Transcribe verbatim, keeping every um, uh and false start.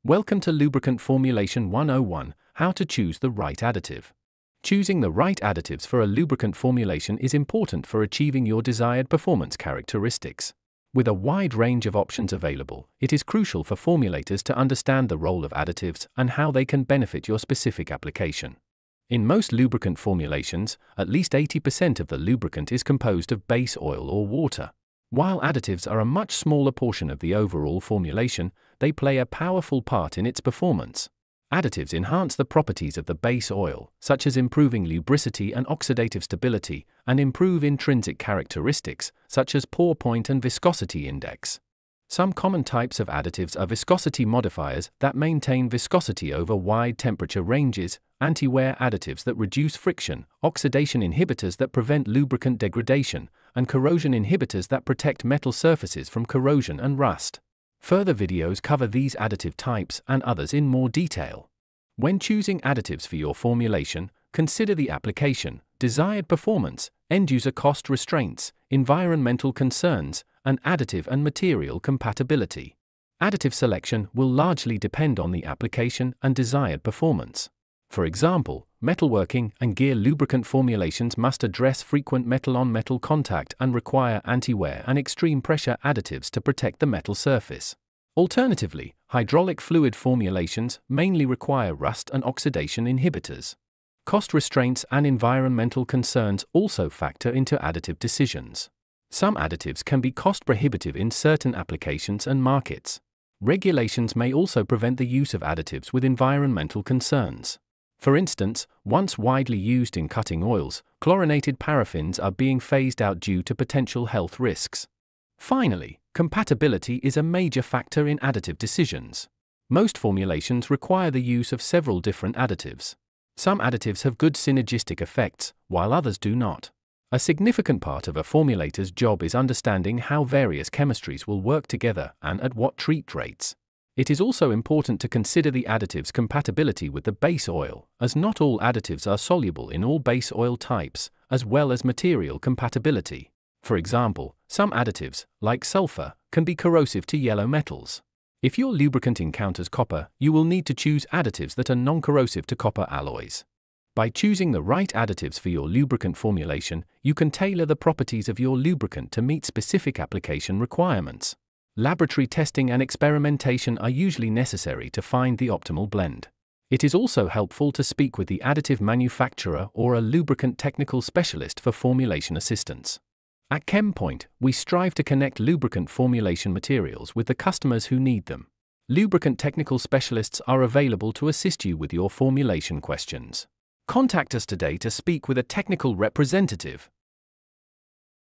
Welcome to Lubricant Formulation one oh one, How to Choose the Right Additive. Choosing the right additives for a lubricant formulation is important for achieving your desired performance characteristics. With a wide range of options available, it is crucial for formulators to understand the role of additives and how they can benefit your specific application. In most lubricant formulations, at least eighty percent of the lubricant is composed of base oil or water. While additives are a much smaller portion of the overall formulation, they play a powerful part in its performance. Additives enhance the properties of the base oil, such as improving lubricity and oxidative stability, and improve intrinsic characteristics, such as pour point and viscosity index. Some common types of additives are viscosity modifiers that maintain viscosity over wide temperature ranges, anti-wear additives that reduce friction, oxidation inhibitors that prevent lubricant degradation, and corrosion inhibitors that protect metal surfaces from corrosion and rust. Further videos cover these additive types and others in more detail. When choosing additives for your formulation, consider the application, desired performance, end-user cost restraints, environmental concerns, and additive and material compatibility. Additive selection will largely depend on the application and desired performance. For example, metalworking and gear lubricant formulations must address frequent metal-on-metal contact and require anti-wear and extreme pressure additives to protect the metal surface. Alternatively, hydraulic fluid formulations mainly require rust and oxidation inhibitors. Cost restraints and environmental concerns also factor into additive decisions. Some additives can be cost-prohibitive in certain applications and markets. Regulations may also prevent the use of additives with environmental concerns. For instance, once widely used in cutting oils, chlorinated paraffins are being phased out due to potential health risks. Finally, compatibility is a major factor in additive decisions. Most formulations require the use of several different additives. Some additives have good synergistic effects, while others do not. A significant part of a formulator's job is understanding how various chemistries will work together and at what treat rates. It is also important to consider the additive's compatibility with the base oil, as not all additives are soluble in all base oil types, as well as material compatibility. For example, some additives, like sulfur, can be corrosive to yellow metals. If your lubricant encounters copper, you will need to choose additives that are non-corrosive to copper alloys. By choosing the right additives for your lubricant formulation, you can tailor the properties of your lubricant to meet specific application requirements. Laboratory testing and experimentation are usually necessary to find the optimal blend. It is also helpful to speak with the additive manufacturer or a lubricant technical specialist for formulation assistance. At ChemPoint, we strive to connect lubricant formulation materials with the customers who need them. Lubricant technical specialists are available to assist you with your formulation questions. Contact us today to speak with a technical representative.